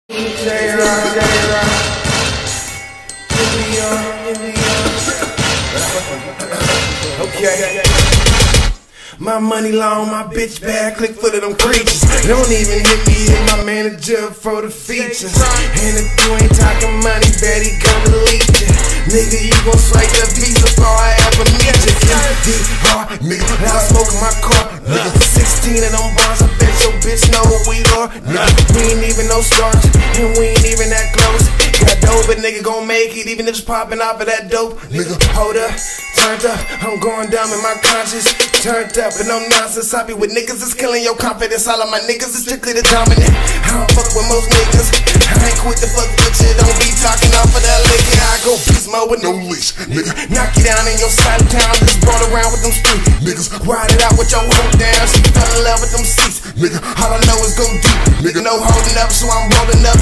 Okay. My money long, my bitch bad, click for them creatures. Don't even hit me, hit my manager for the features. And if you ain't talking money, bet he gon' delete you. Nigga, you gon' swipe the visa before I ever meet you. MDR, nigga, now I smoke in my car. Nigga, 16 of them bars, I bet your bitch know what we are. Nigga, we ain't even no stars, and we ain't even that close. Got dope, but nigga gon' make it, even if it's popping off of that dope. Nigga, hold up, turned up, I'm going dumb in my conscience. Turned up and no nonsense, I be with niggas that's killing your confidence. All of my niggas is strictly the dominant. I don't fuck with most niggas, I ain't quit the fuck with you. Don't be talking off of that liquor. I go beast mode with no leash, nigga. Knock you down in your side of town, just brought around with them street niggas. Ride it out with your hoe down, she fell in love with them seats, nigga. All I know is go deep, nigga. No holding up, so I'm rolling up